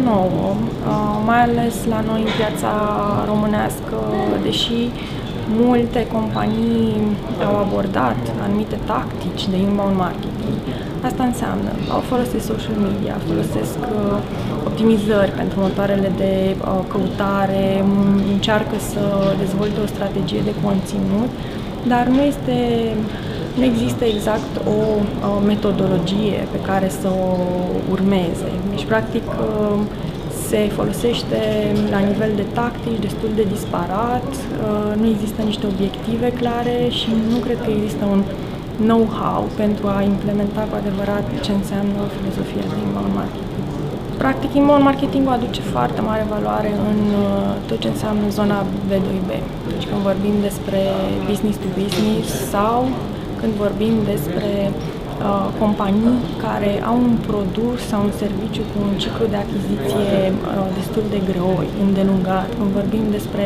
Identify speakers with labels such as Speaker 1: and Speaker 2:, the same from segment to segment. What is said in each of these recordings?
Speaker 1: nouă, mai ales la noi în piața românească, deși multe companii au abordat anumite tactici de inbound marketing. Asta înseamnă, folosesc social media, folosesc optimizări pentru motoarele de căutare, încearcă să dezvolte o strategie de conținut, dar nu există exact o metodologie pe care să o urmeze. Deci, practic, se folosește la nivel de tactici destul de disparat, nu există niște obiective clare și nu cred că există un know-how pentru a implementa cu adevărat ce înseamnă filozofia de inbound marketing. Practic, inbound marketing-ul aduce foarte mare valoare în tot ce înseamnă zona B2B. Deci când vorbim despre business to business sau când vorbim despre companii care au un produs sau un serviciu cu un ciclu de achiziție destul de greoi, îndelungat, când vorbim despre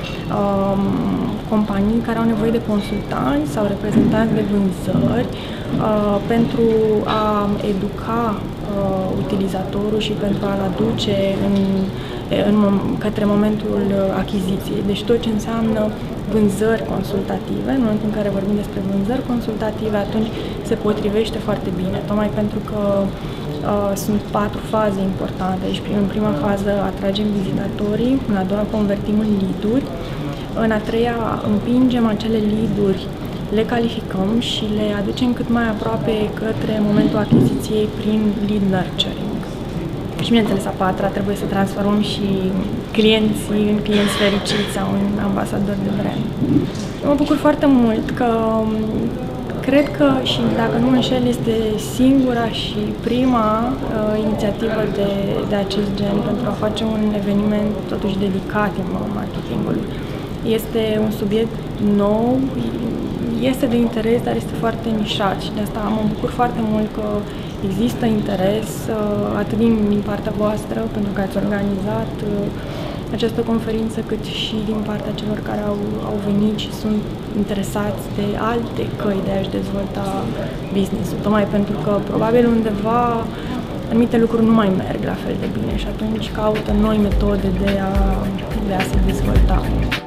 Speaker 1: companii care au nevoie de consultanți sau reprezentanți de vânzări pentru a educa utilizatorul și pentru a-l aduce către momentul achiziției. Deci tot ce înseamnă vânzări consultative, în momentul în care vorbim despre vânzări consultative, atunci se potrivește foarte bine, tocmai pentru că sunt 4 faze importante. Deci în prima fază atragem vizitatorii, în a doua convertim în lead-uri, în a treia împingem acele lead-uri, le calificăm și le aducem cât mai aproape către momentul achiziției prin lead nurturing. Și, bineînțeles, a patra trebuie să transformăm și clienții în clienți fericiți sau în ambasadori de brand. Mă bucur foarte mult că cred că, și dacă nu înșel, este singura și prima inițiativă de acest gen pentru a face un eveniment totuși dedicat inbound marketingului. Este un subiect nou, este de interes, dar este foarte nișat și de asta mă bucur foarte mult că există interes atât din partea voastră, pentru că ați organizat această conferință, cât și din partea celor care au venit și sunt interesați de alte căi de a-și dezvolta business-ul. Tocmai pentru că probabil undeva anumite lucruri nu mai merg la fel de bine și atunci caută noi metode de a se dezvolta.